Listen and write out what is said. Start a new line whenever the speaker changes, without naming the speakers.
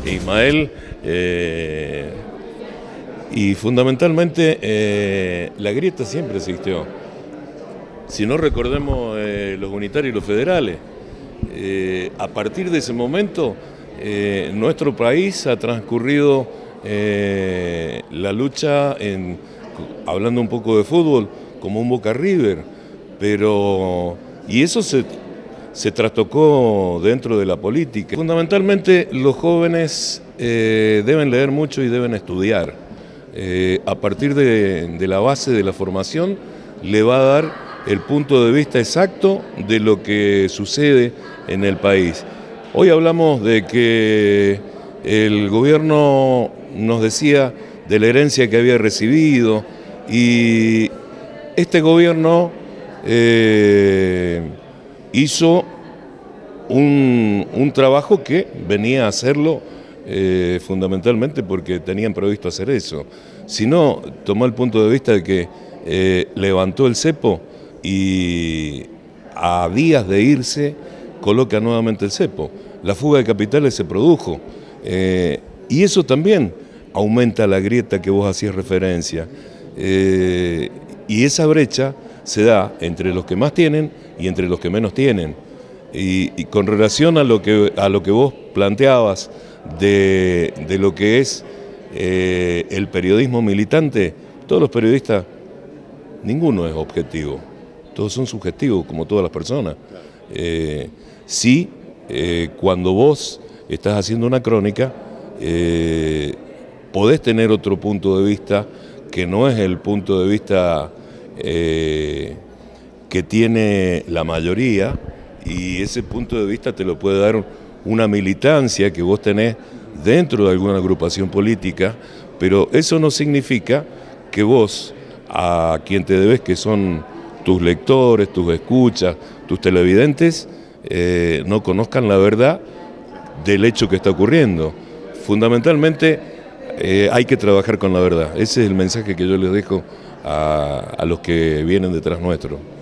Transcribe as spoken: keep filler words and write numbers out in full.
Ismael, eh, y fundamentalmente eh, la grieta siempre existió. Si no recordemos eh, los unitarios y los federales, eh, a partir de ese momento eh, nuestro país ha transcurrido eh, la lucha, en, hablando un poco de fútbol, como un Boca River, pero y eso se, se trastocó dentro de la política. Fundamentalmente los jóvenes eh, deben leer mucho y deben estudiar. Eh, a partir de, de la base de la formación le va a dar el punto de vista exacto de lo que sucede en el país. Hoy hablamos de que el gobierno nos decía de la herencia que había recibido y este gobierno eh, hizo un, un trabajo que venía a hacerlo eh, fundamentalmente porque tenían previsto hacer eso. Si no, tomó el punto de vista de que eh, levantó el cepo y a días de irse coloca nuevamente el cepo. La fuga de capitales se produjo eh, y eso también aumenta la grieta que vos hacías referencia. Eh, y esa brecha se da entre los que más tienen y entre los que menos tienen. Y, y con relación a lo que, a lo que vos planteabas de, de lo que es eh, el periodismo militante, todos los periodistas, ninguno es objetivo, todos son subjetivos como todas las personas. Eh, sí, eh, cuando vos estás haciendo una crónica, eh, podés tener otro punto de vista que no es el punto de vista eh, que tiene la mayoría, y ese punto de vista te lo puede dar una militancia que vos tenés dentro de alguna agrupación política, pero eso no significa que vos, a quien te debes, que son tus lectores, tus escuchas, tus televidentes, eh, no conozcan la verdad del hecho que está ocurriendo. Fundamentalmente eh, hay que trabajar con la verdad. Ese es el mensaje que yo les dejo a, a los que vienen detrás nuestro.